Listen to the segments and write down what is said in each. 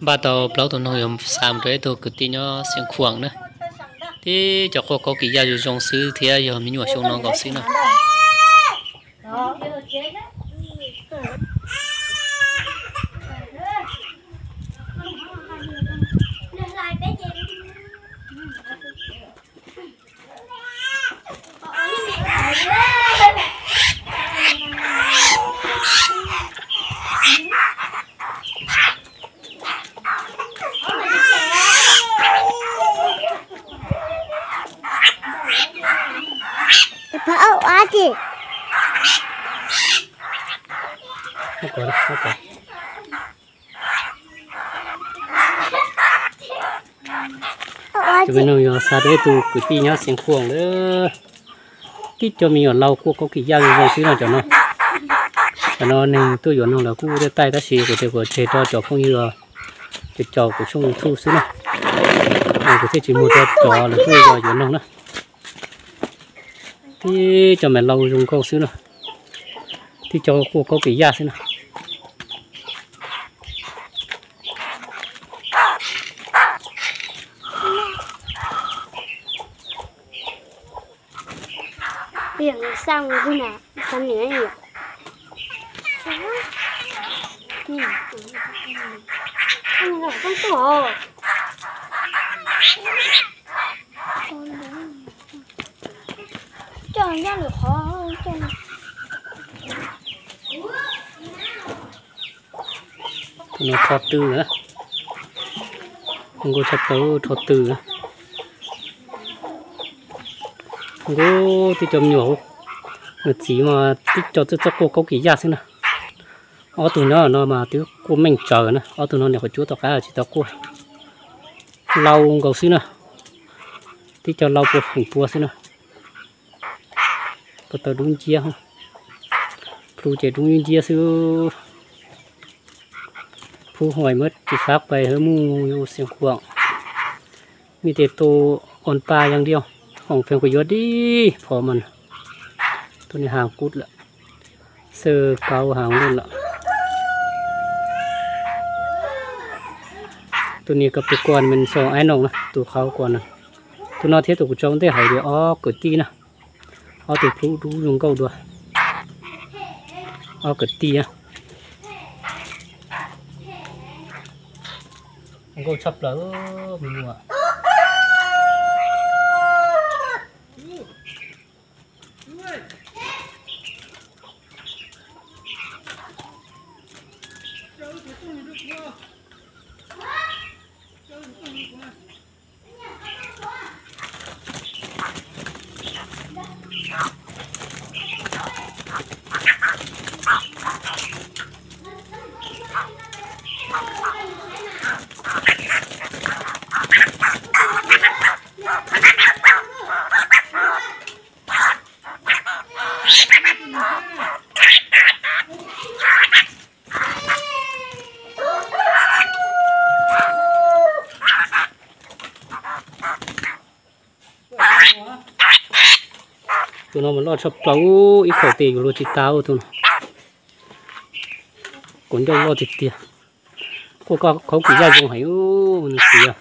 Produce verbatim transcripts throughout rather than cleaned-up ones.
ba tàu plau tàu nó yếm sam đấy tàu cứ tí nó xiên khoang nữa thì cho cô có kỳ gia dù trong xứ thì giờ mình nhua xuống nó có xứ nữa Bảo á chị. không có đâu không có cho bên nó xa đấy tụ cứ tí nhá xiên khoang nữa tí cho mình ở lâu cô có kỳ gia dù trong xứ nào cho nó cho nó nên tôi giờ nó là cô để tay ta xì của tôi của chế cho cho không như là chế cho của chung thu xứ này có thể chỉ một cho cho là tôi giờ giờ nó nữa thì cho mình lâu dùng câu xứ nữa thì cho cô có kỳ gia xứ nào Biển sang rồi đi nè, sang nữa nhỉ? Nhìn, anh là con tổ. Chọn ra được khó chọn. nó thọt từ nữa không có thọt tấu thọt từ nữa không có thì chấm nhiều người chỉ mà tích cho cho cô có kỳ gia xí nào ở tụi nó nó mà tiếng cô mình chờ nữa ở tụi nó này phải chúa tao cá chỉ tao cô lau cầu xí nào tích cho lau bột hình bùa xí nào có tao đúng chia không phu chế đúng chia xứ phu hỏi mất thì pháp về hơi mu yêu xem quảng mi tê tô con pa yang điêu không phải có gió đi phò mình tôi này hàng cút lợ sơ cao hàng luôn lợ tôi này cặp quan mình so ai nồng nè tôi khao quan nè tôi nói thế tôi cũng trong thế hải để ó cởi ti nè ó từ phú đủ dùng câu đùa ó cởi ti á câu chập lỡ mình mua tụi nó mà lo sập trâu ít khẩu tiền của lo chỉ tao tụi nó cũng cho lo thịt tiền cô có khẩu kỳ gia dùng hay mình xỉa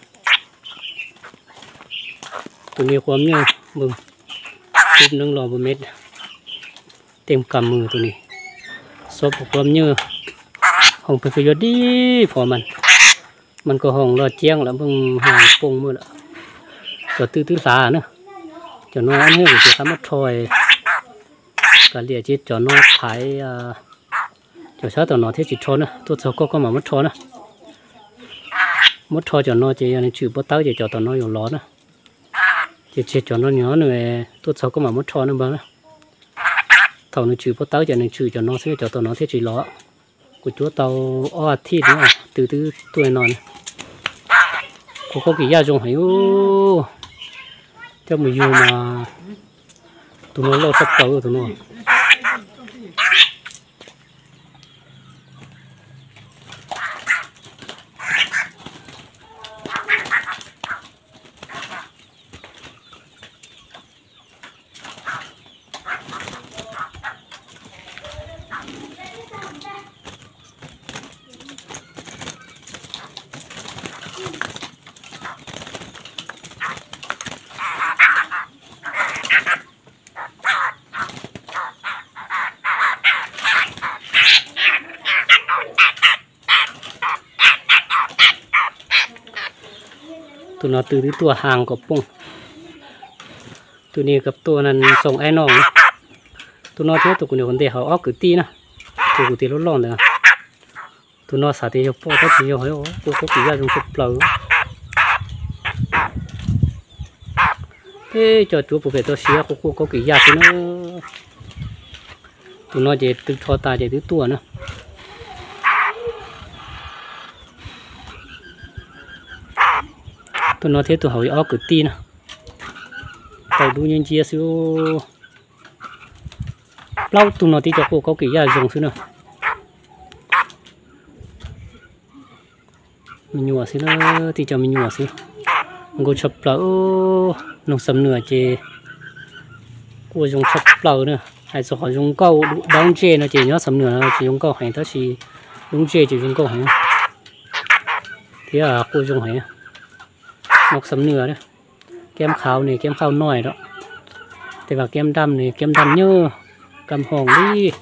tụi này khoám nha mừng chút nâng lò một mét tem cầm mừng tụi này shop khoám như không phải phải đi phò mình mình có hồng lo chiang là bằng hàng pung mưa đó cho tư tư xả nữa cho nó ăn hết thì khá mất thôi cả liệt chết cho nó thái cho sao tao nó thế chỉ thôi nữa tôi sao có có mà mất thôi nữa mất thôi cho nó chỉ anh chịu bắt tao chỉ cho tao nó dùng lót nữa chỉ chết cho nó nhỏ nữa tôi sao có mà mất thôi nữa bao nữa thầu nó chịu bắt tao cho nên chịu cho nó sẽ cho tao nó thế chỉ lót của chúa tao ở thịt nữa từ từ tuổi non có có cái gia dùng hay cho mình dùng mà tụi nó lo sắp tới tụi nó tụi nó từ cái tua hàng của bông tụi này gặp tua này sống ai nòng tụi nó thế tụi của nhiều vấn đề họ óc cứ ti nè tụi của ti lót lòn rồi tụi nó xả thì cho po tất nhiều hỏi ó cô có chỉ ra dùng sụp lở thế cho chú phụ về tôi xía cô cô có cái giá thì nó tụi nó chỉ từ thọ ta chỉ từ tua nữa tụi nó thế tụi hỏi ó cứ ti nè tàu đu nhân chia xíu lâu tụi nó thì cho cô có cái giá dùng xíu nữa mình nhua xíu nó thì cho mình nhua xíu cô chập lỡ nông sầm nửa chỉ cô dùng chập lỡ nữa hay là họ dùng câu đóng chè nó chỉ nhớ sầm nửa chỉ dùng câu hay đó chỉ đúng chè chỉ dùng câu hay thế à cô dùng hay nông sầm nửa đấy kem khao này kem khao nổi đó thì vào kem đâm này kem đâm nhơ cầm hồng đi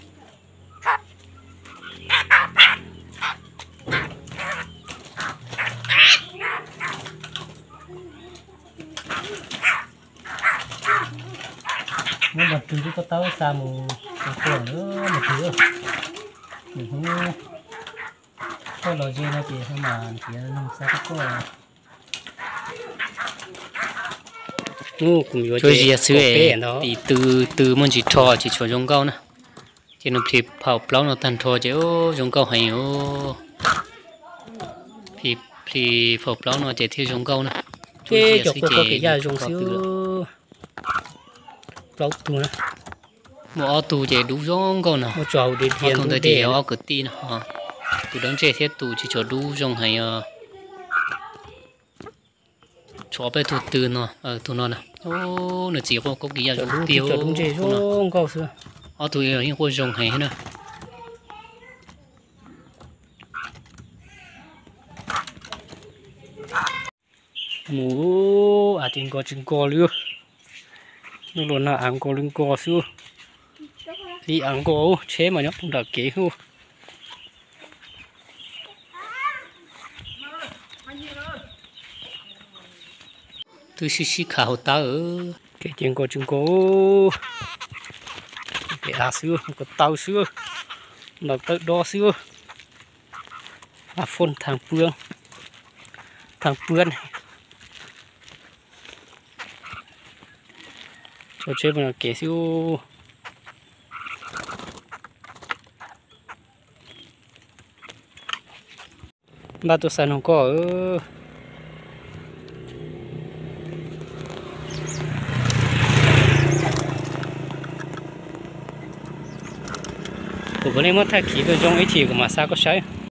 nhưng mà từ cái có tao xa một một tuổi nữa một thứ mình không có lò dê nó chỉ không mà chỉ nông xa các cô ngu cùng yếu chơi gì xưa thì từ từ mình chỉ trò chỉ cho giống câu nè chỉ nó thì phao plau nó tan trò chứ giống câu hay ô thì thì phao plau nó chỉ theo giống câu nè cái chỗ có cái giá giống xíu plau tu nè một tu chỉ đủ giống câu nè một trò để tiền không thể để ở cửa tin nè từ đằng trên thiết tu chỉ cho đủ giống hay chó bé thụt từ nó ở tụi nó nè ô nó chỉ có có cái gì giống tiêu nó câu xưa ở tụi ở những cô dùng hay nữa mù à trên co trên co luôn nó luôn là ăn co lưng co xưa đi ăn co chế mà nhóc cũng đã kế hú tôi xí xí khảo ta ở cái chuyện của chúng cô cái à xưa có tàu xưa nó tới đo xưa à phun thằng phương thằng phương cho chơi mà kể xíu ba tôi sản không có ở của bên em mất thay khí tôi trong ấy chỉ của mà sao có sai